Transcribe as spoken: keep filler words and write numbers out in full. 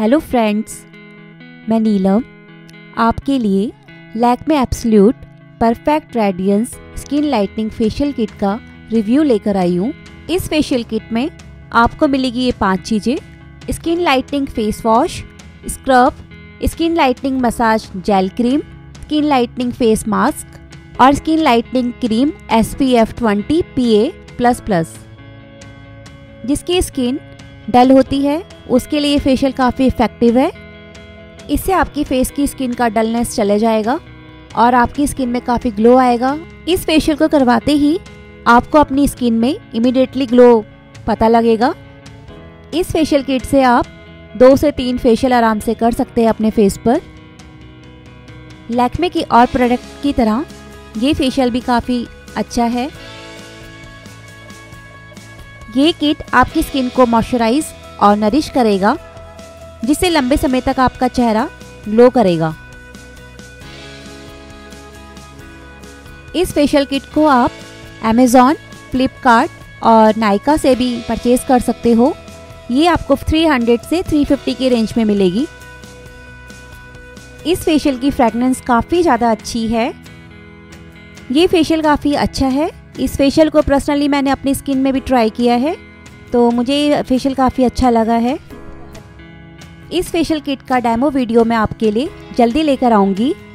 Hello friends, मैं नीलम आपके लिए Lakme absolute perfect radiance skin lightening facial kit का रिव्यू लेकर आई हूँ। इस फेशियल किट में आपको मिलेगी ये पांच चीज़ें: skin lightening face wash, scrub, skin lightening massage gel cream, skin lightening face mask और skin lightening cream S P F twenty P A plus plus. जिसकी स्किन डल होती है उसके लिए फेशियल काफ़ी इफ़ेक्टिव है। इससे आपकी फेस की स्किन का डलनेस चले जाएगा और आपकी स्किन में काफ़ी ग्लो आएगा। इस फेशियल को करवाते ही आपको अपनी स्किन में इमीडिएटली ग्लो पता लगेगा। इस फेशियल किट से आप दो से तीन फेशियल आराम से कर सकते हैं अपने फेस पर। लैक्मे की और प्रोडक्ट की तरह ये फेशियल भी काफ़ी अच्छा है। ये किट आपकी स्किन को मॉइस्चराइज और नरिश करेगा, जिससे लंबे समय तक आपका चेहरा ग्लो करेगा। इस फेशियल किट को आप अमेज़ॉन, फ्लिपकार्ट और नायका से भी परचेज कर सकते हो। ये आपको तीन सौ से तीन सौ पचास के रेंज में मिलेगी। इस फेशियल की फ्रेगनेंस काफ़ी ज़्यादा अच्छी है। ये फेशियल काफ़ी अच्छा है। इस फेशियल को पर्सनली मैंने अपनी स्किन में भी ट्राई किया है, तो मुझे ये फेशियल काफ़ी अच्छा लगा है। इस फेशियल किट का डेमो वीडियो मैं आपके लिए जल्दी लेकर आऊँगी।